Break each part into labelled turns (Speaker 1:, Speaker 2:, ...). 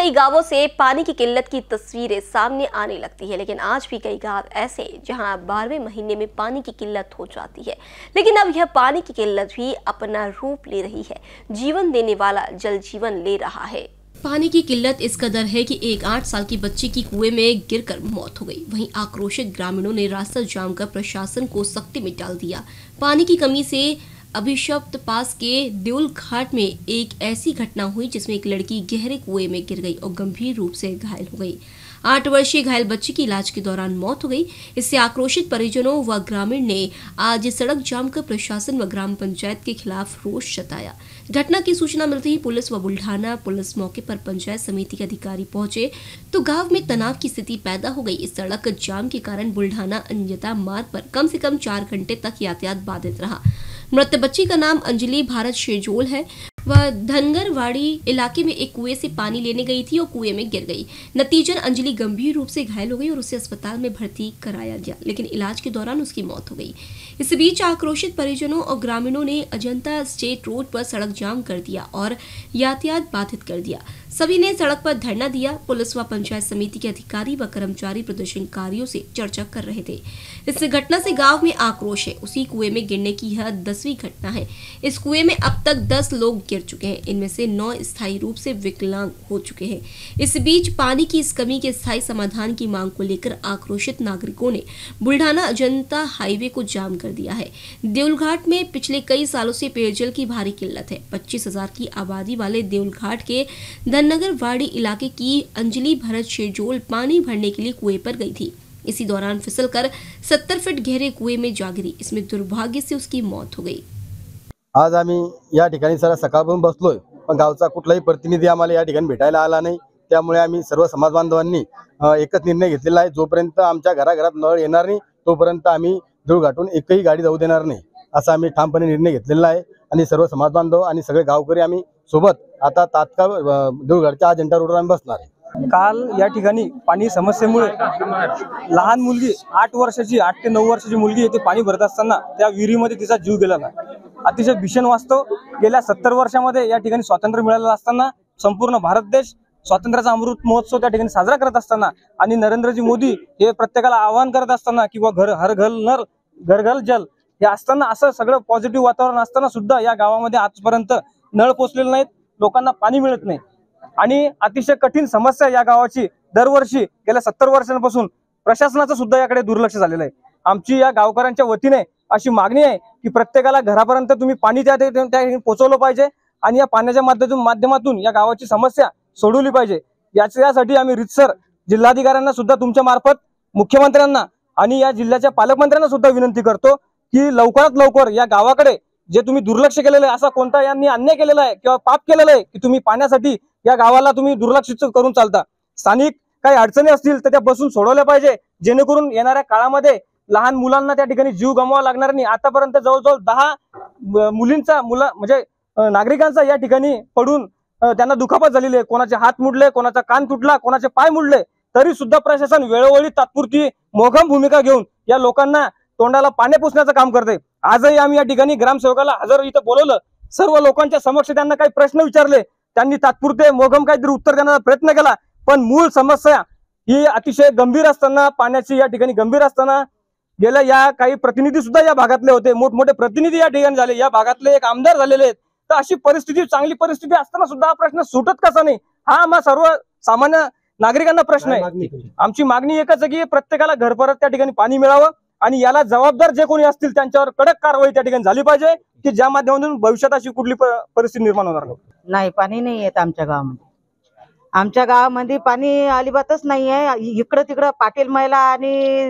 Speaker 1: कई गांवों से पानी की किल्लत की तस्वीरें सामने आने लगती है, लेकिन आज भी कई गांव ऐसे हैं जहां 12वें महीने में पानी की किल्लत हो जाती है। लेकिन अब यह पानी की किल्लत भी अपना रूप ले रही है। जीवन देने वाला जल जीवन ले रहा है। पानी की किल्लत इस कदर है कि एक 8 साल की बच्ची की कुएं में गिरकर मौत हो गई। वहीं आक्रोशित ग्रामीणों ने रास्ता जाम कर प्रशासन को सख्ती में डाल दिया। पानी की कमी से अभिशप्त पास के देउल घाट में एक ऐसी घटना हुई जिसमें एक लड़की गहरे कुएं में गिर गई और गंभीर रूप से घायल हो गई। 8 वर्षीय घायल बच्ची की इलाज के दौरान मौत हो गई। इससे आक्रोशित परिजनों व ग्रामीण ने आज सड़क जाम कर प्रशासन व ग्राम पंचायत के खिलाफ रोष जताया। घटना की सूचना मिलते ही पुलिस व बुल्ढाना पुलिस मौके पर पंचायत समिति के अधिकारी पहुंचे तो गांव में तनाव की स्थिति पैदा हो गई। इस सड़क जाम के कारण बुल्ढाना अंजता मार्ग पर कम से कम 4 घंटे तक यातायात बाधित रहा। मृत बच्ची का नाम अंजलि भारत शेजोल है। वह धनगरवाड़ी इलाके में एक कुएं से पानी लेने गई थी और कुएं में गिर गई। नतीजन अंजलि गंभीर रूप से घायल हो गई और उसे अस्पताल में भर्ती कराया गया, लेकिन इलाज के दौरान उसकी मौत हो गई। इस बीच आक्रोशित परिजनों और ग्रामीणों ने अजंता स्टेट रोड पर सड़क जाम कर दिया और यातायात बाधित कर दिया। सभी ने सड़क पर धरना दिया। पुलिस व पंचायत समिति के अधिकारी व कर्मचारी प्रदर्शनकारियों से चर्चा कर रहे थे। इस घटना से गांव में आक्रोश है। उसी कुएं में गिरने की यह 10वीं घटना है। इस कुएं में अब तक 10 लोग गिर चुके हैं। इनमें से 9 स्थायी रूप से विकलांग हो चुके हैं। इस बीच पानी की इस कमी के स्थायी समाधान की मांग को लेकर आक्रोशित नागरिकों ने बुल्ढाना अजंता हाईवे को जाम कर दिया है। देउलघाट में पिछले कई सालों से पेयजल की भारी किल्लत है। 25,000 की आबादी वाले देउलघाट के धनगरवाड़ी इलाके की अंजलि भरत शेजोल पानी भरने के लिए कुएं पर गई थी। इसी दौरान फिसलकर 70 फीट गहरे कुएं में जा गिरी। इसमें दुर्भाग्य से उसकी मौत हो गई।
Speaker 2: आज आम्ही या ठिकाणी सकाळपासून बसलोय, पण गावचा कुठलाही प्रतिनिधी आम्हाला या ठिकाणी भेटायला आला नाही। त्यामुळे आम्ही सर्व समाज बांधवांनी एकच निर्णय घेतलेला आहे, जोपर्यंत आमच्या घराघरात नळ येणार नाही तोपर्यंत आम्ही देऊळघाटून एकही गाडी जाऊ देणार नाही, असा आम्ही ठामपणे निर्णय घेतलेला आहे। आणि सर्व समाज बांधव आणि सगळे गावकरी आम्ही सोबत आता तात्काळ देऊळघाटच्या अजंता रोडवर आम्ही बसणार आहे।
Speaker 3: काल या ठिकाणी पाणी समस्येमुळे लहान मुलगी 8 वर्षाची 8 ते 9 वर्षाची मुलगी येथे पाणी भरत असताना त्या विहिरीमध्ये तिचा जीव गेला ना। अतिशय भीषण वास्तव। गेल्या 70 वर्षामध्ये या ठिकाणी स्वातंत्र्य मिळालेलं असताना संपूर्ण भारत देश स्वातंत्र्याचा अमृत महोत्सव त्या ठिकाणी साजरा करत असताना आणि नरेंद्रजी मोदी हे प्रत्येकाला आवाहन करत असताना की हर घर नल घर घर जल हे असताना असं सगळं पॉझिटिव्ह वातावरण असताना सुद्धा या गावामध्ये आजपर्यंत नळ पोचलेले नाहीत, लोकांना पाणी मिळत नाही। आणि अतिशय कठीण समस्या या गावाची दरवर्षी गेल्या 70 वर्षांपासून प्रशासनाचं सुद्धा याकडे दुर्लक्ष झालेलं आहे। आमची या गावकऱ्यांच्या वतीने अशी मागणी आहे की प्रत्येकाला घरापर्यंत तुम्ही पाणी त्या पोहोचवलं पाहिजे आणि या पाण्याच्या माध्यमातून या गावाची समस्या सोडवली पाहिजे। यासाठी आम्ही रितसर जिल्हाधिकाऱ्यांना सुद्धा तुमच्या मार्फत मुख्यमंत्र्यांना आणि या जिल्ह्याच्या पालकमंत्र्यांना सुद्धा विनंती करतो की लवकरात लवकर या गावाकडे जे तुम्ही दुर्लक्ष केलेलं आहे, असा कोणता यांनी अन्याय केलेला आहे किंवा पाप केलेलं आहे की तुम्ही पाण्यासाठी या गावाला तुम्ही दुर्लक्षित करून चालता। स्थानिक काही अडचणी असतील तर त्या बसून सोडवल्या पाहिजे, जेणेकरून येणाऱ्या काळामध्ये लहान मुलांना त्या ठिकाणी जीव गमवावा लागणार नाही। आतापर्यंत जवळजवळ 10 म्हणजे नागरिकांचा या ठिकाणी पडून त्यांना दुखापत झालेली आहे। कोणाचे हात मुडले, कोणाचा कान तुटला, कोणाचे पाय मुडले, तरी सुद्धा प्रशासन वेळोवेळी तात्पुरती मोघम भूमिका घेऊन या लोकांना तोंडाला पाणी पुसण्याचं काम करते। आजही आम्ही या ठिकाणी ग्रामसेवकाला हजर इथं बोलवलं, सर्व लोकांच्या समक्ष त्यांना काही प्रश्न विचारले, त्यांनी तात्पुरते मोघम काहीतरी उत्तर देण्याचा प्रयत्न केला, पण मूळ समस्या ही अतिशय गंभीर असताना, पाण्याची या ठिकाणी गंभीर असताना गेल्या या काही प्रतिनिधी सुद्धा या भागातले होते, मोठमोठे प्रतिनिधी या ठिकाणी झाले, या भागातले एक आमदार झालेले आहेत। तर अशी परिस्थिती, चांगली परिस्थिती असताना सुद्धा हा प्रश्न सुटत कसा नाही, हा आम्हा सर्व सामान्य नागरिकांना प्रश्न आहे। आमची मागणी एकच आहे की प्रत्येकाला घरपरत त्या ठिकाणी पाणी मिळावं आणि याला जबाबदार जे कोणी असतील त्यांच्यावर कडक कारवाई त्या ठिकाणी झाली पाहिजे की ज्या माध्यमातून भविष्यात अशी कुठली परिस्थिती निर्माण होणार
Speaker 4: नाही। पाणी नाही येत आमच्या गावामध्ये। आमच्या गावामध्ये पाणी अलिबातच नाही आहे। इकडं तिकडं पाटील महिला आणि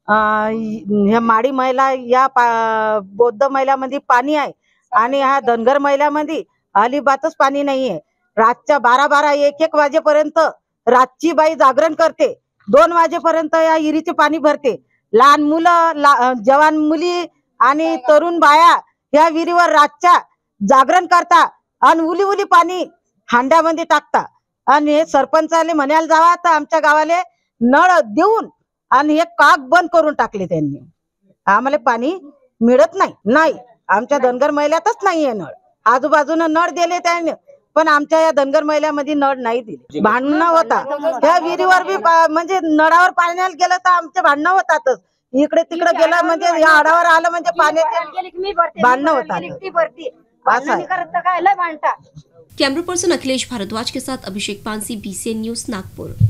Speaker 4: ह्या माडी महिला या बौद्ध महिलामध्ये पाणी आहे आणि ह्या धनगर महिलामध्ये अलिबातच पाणी नाहीये। रातच्या 12-12 1-1 वाजेपर्यंत रातची बाई जागरण करते, 2 वाजेपर्यंत या विहिरीचे पाणी भरते। लहान मुलं, जवान मुली आणि तरुण बाया या विहिरीवर रातच्या जागरण करता आणि उली उली पाणी हांड्यामध्ये टाकता आणि हे सरपंचाले म्हणायला जावा तर आमच्या गावाले नळ देऊन आणि हे काग बंद करून टाकले त्यांनी। आम्हाला पाणी मिळत नाही। आमच्या धनगर महिल्यातच नाहीये नळ, आजूबाजूने नळ दिले त्यांनी पण आमच्या या धनगर महिल्यामध्ये नळ नाही दिले. भांडणं होता त्या विहिरीवर बी म्हणजे नळावर पाण्याला गेलं तर आमचे भांडणं होतातच. इकडे तिकडे गेलं म्हणजे या आडावर आलं म्हणजे पाण्याचे भांडणं होतात. असं आहे.
Speaker 1: कैमरा पर्सन अखिलेश भारद्वाज के साथ अभिषेक पानसी, BCN न्यूज, नागपुर।